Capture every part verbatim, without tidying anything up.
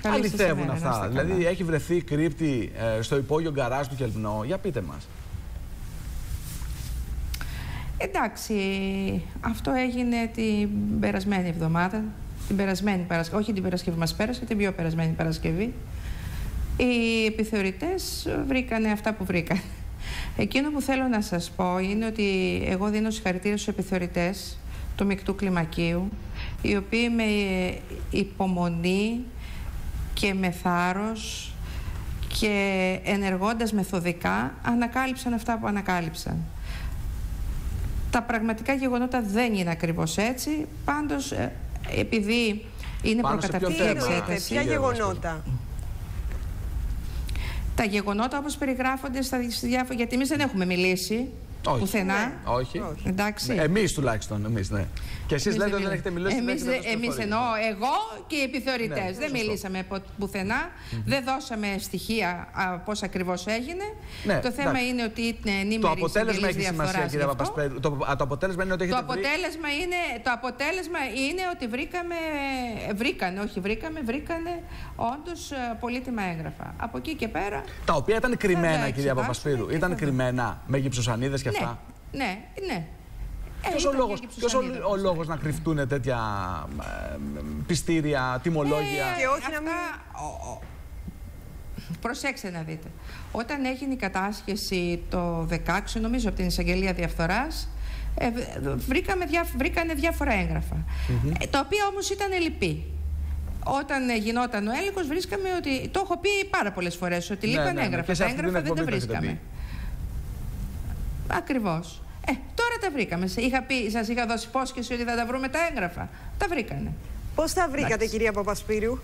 Αληθεύουν αυτά? Δηλαδή, έχει βρεθεί κρύπτη ε, στο υπόγειο γκαράζ του Κελπνό. Για πείτε μας. Εντάξει, αυτό έγινε την περασμένη εβδομάδα. Την περασμένη Παρασκευή, όχι την Παρασκευή μας πέρασε, την πιο περασμένη Παρασκευή. Οι επιθεωρητές βρήκανε αυτά που βρήκαν. Εκείνο που θέλω να σας πω είναι ότι εγώ δίνω συγχαρητήρια στους επιθεωρητές του μεικτού κλιμακίου, οι οποίοι με υπομονή και με θάρρος και ενεργώντας μεθοδικά ανακάλυψαν αυτά που ανακάλυψαν. Τα πραγματικά γεγονότα δεν είναι ακριβώς έτσι, πάντως επειδή είναι προκαταρκτική εξέταση. Ποια γεγονότα? Τα γεγονότα όπως περιγράφονται στα διάφορα, γιατί εμείς δεν έχουμε μιλήσει. Όχι. Πουθενά. Ναι. Όχι. Εντάξει. Ναι, εμείς τουλάχιστον. Εμείς, ναι. Και εσείς λέτε ότι δεν έχετε μιλήσει. Εμείς, εμείς εννοώ εγώ και οι επιθεωρητές. Ναι, δεν σωστό. μιλήσαμε πουθενά. Mm-hmm. Δεν δώσαμε στοιχεία πώς ακριβώς έγινε. Ναι, το θέμα εντάξει. είναι ότι είναι ενήμερη. Το αποτέλεσμα έχει σημασία, κύριε Παπασπέρου. Το, το αποτέλεσμα είναι ότι έχετε το αποτέλεσμα βρει... είναι, το αποτέλεσμα είναι ότι βρήκαμε, βρήκανε, όχι βρήκαμε, βρήκανε όντως πολύτιμα έγγραφα. Από εκεί και πέρα. Τα οποία ήταν κρυμμένα, κυρία Παπασπύρου. Ήταν κρυμμένα με γυψοσανίδες και αυτά. Ναι, ναι. Ποιος ο λόγος, ποιος ο, ο λόγος να κρυφτούν τέτοια ε, πιστήρια, τιμολόγια? Ε, και όχι αυτά, να μην... ο, ο, προσέξτε να δείτε. Όταν έγινε η κατάσχεση το δεκαέξι, νομίζω από την Εισαγγελία Διαφθοράς, ε, βρήκαμε διά, βρήκανε διάφορα έγγραφα, mm-hmm. ε, τα οποία όμως ήταν ελλειπή. Όταν ε, γινόταν ο έλεγχος, βρίσκαμε ότι, το έχω πει πάρα πολλές φορές, ότι λείπαν ναι, ναι, έγγραφα. Ναι, τα έγγραφα δεν τα βρίσκαμε. Ακριβώς. Ε, τώρα τα βρήκαμε. Είχα πει, σας είχα δώσει υπόσχεση ότι θα τα βρούμε τα έγγραφα. Τα βρήκανε. Πώς τα βρήκατε, εντάξει. κυρία Παπασπύρου?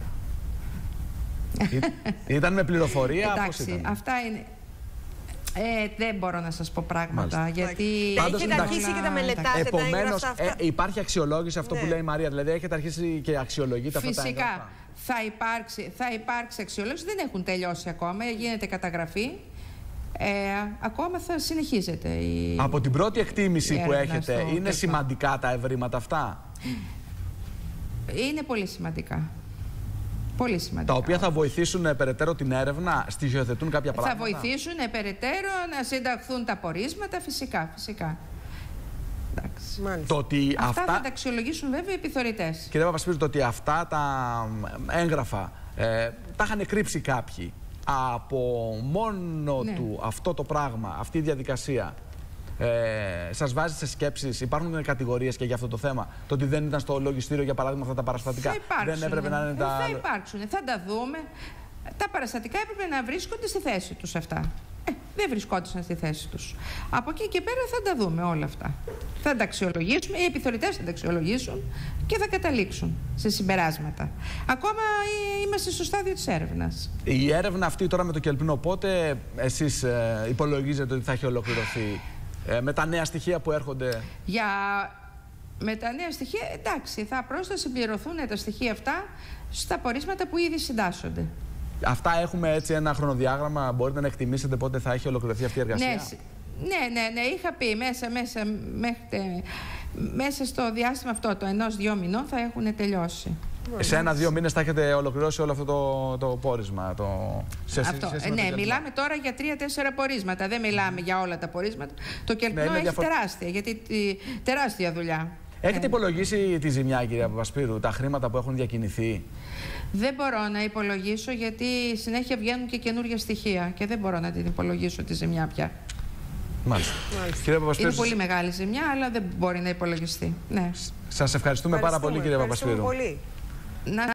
Ήταν με πληροφορία? Εντάξει, πώς ήταν? Αυτά είναι... Ε, δεν μπορώ να σας πω πράγματα. Μάλιστα. Γιατί... Πάντως, έχετε αρχίσει και τα μελετάτε. Επομένως, τα έγγραφα αυτά. Ε, υπάρχει αξιολόγηση αυτό ναι. που λέει η Μαρία. Δηλαδή, έχετε αρχίσει και αξιολογείτε αυτά τα έγγραφα? Φυσικά. Θα υπάρξει, θα υπάρξει αξιολόγηση. Δεν έχουν τελειώσει ακόμα. Γίνεται καταγραφή. Ε, ακόμα θα συνεχίζεται η... Από την πρώτη εκτίμηση που έχετε, είναι τελπά. σημαντικά τα ευρήματα αυτά? Είναι πολύ σημαντικά. Πολύ σημαντικά. Τα οποία θα βοηθήσουν ε, περαιτέρω την έρευνα, στοιχειοθετούν κάποια πράγματα? Θα βοηθήσουν ε, περαιτέρω να συνταχθούν τα πορίσματα, φυσικά, φυσικά. Εντάξει. Το ότι αυτά, αυτά θα τα αξιολογήσουν βέβαια οι επιθεωρητές. Κύριε Παπασπύρου, το ότι αυτά τα έγγραφα ε, τα είχαν κρύψει κάποιοι, από μόνο ναι. του αυτό το πράγμα, αυτή η διαδικασία, ε, σας βάζει σε σκέψεις? Υπάρχουν κατηγορίες και για αυτό το θέμα? Το ότι δεν ήταν στο λογιστήριο, για παράδειγμα, αυτά τα παραστατικά? Θα υπάρξουν, δεν έπρεπε να είναι τα... Θα υπάρξουν, θα τα δούμε. Τα παραστατικά έπρεπε να βρίσκονται στη θέση τους αυτά. Ε, δεν βρισκόντουσαν στη θέση τους. Από εκεί και πέρα θα τα δούμε όλα αυτά. Θα τα αξιολογήσουμε, οι επιθεωρητές θα τα αξιολογήσουν και θα καταλήξουν σε συμπεράσματα. Ακόμα είμαστε στο στάδιο της έρευνας. Η έρευνα αυτή τώρα με το Κελπνό, πότε εσείς ε, υπολογίζετε ότι θα έχει ολοκληρωθεί, ε, με τα νέα στοιχεία που έρχονται? Για... Με τα νέα στοιχεία, εντάξει, θα πρόσθετα συμπληρωθούν τα στοιχεία αυτά στα πορίσματα που ήδη συντάσσονται. Αυτά έχουμε έτσι ένα χρονοδιάγραμμα? Μπορείτε να εκτιμήσετε πότε θα έχει ολοκληρωθεί αυτή η εργασία? Ναι, ναι, ναι, ναι. Είχα πει μέσα, μέσα, μέχρι, μέσα στο διάστημα αυτό, το ενός-δυο μηνών, θα έχουν τελειώσει. Σε ένα-δύο μήνες θα έχετε ολοκληρώσει όλο αυτό το, το πόρισμα? Το... Σε, αυτό. σε, σε, ναι, το μιλάμε τώρα για τρία-τέσσερα πορίσματα. Δεν μιλάμε για όλα τα πορίσματα. Το Κελπνό ναι, έχει διαφορ... τεράστια, γιατί τη, τεράστια δουλειά. Έχετε υπολογίσει τη ζημιά, κυρία Παπασπύρου, τα χρήματα που έχουν διακινηθεί? Δεν μπορώ να υπολογίσω, γιατί συνέχεια βγαίνουν και καινούργια στοιχεία και δεν μπορώ να την υπολογίσω τη ζημιά πια. Μάλιστα. Κύριε Παπασπύρου, είναι πολύ μεγάλη ζημιά, αλλά δεν μπορεί να υπολογιστεί. Ναι. Σας ευχαριστούμε πάρα πολύ, κύριε Παπασπύρου. Πολύ. Να